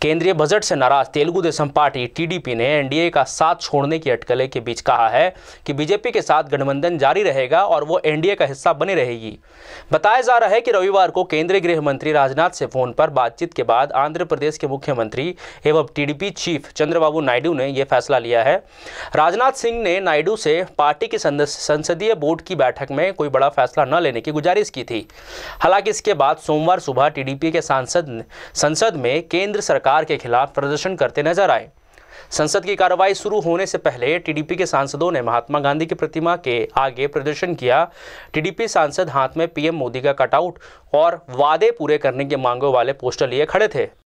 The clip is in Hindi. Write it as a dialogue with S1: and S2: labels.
S1: केंद्रीय बजट से नाराज तेलुगु देसम पार्टी टीडीपी ने एनडीए का साथ छोड़ने की अटकलें के बीच कहा है कि बीजेपी के साथ गठबंधन जारी रहेगा और वो एनडीए का हिस्सा बनी रहेगी। बताया जा रहा है कि रविवार को केंद्रीय गृह मंत्री राजनाथ से फोन पर बातचीत के बाद आंध्र प्रदेश के मुख्यमंत्री एवं टीडीपी चीफ चंद्रबाबू नायडू ने यह फैसला लिया है। राजनाथ सिंह ने नायडू से पार्टी की संसदीय बोर्ड की बैठक में कोई बड़ा फैसला न लेने की गुजारिश की थी। हालांकि इसके बाद सोमवार सुबह टीडीपी के सांसद संसद में केंद्र सरकार के खिलाफ प्रदर्शन करते नजर आए। संसद की कार्रवाई शुरू होने से पहले टीडीपी के सांसदों ने महात्मा गांधी की प्रतिमा के आगे प्रदर्शन किया। टीडीपी सांसद हाथ में पीएम मोदी का कटआउट और वादे पूरे करने की मांगों वाले पोस्टर लिए खड़े थे।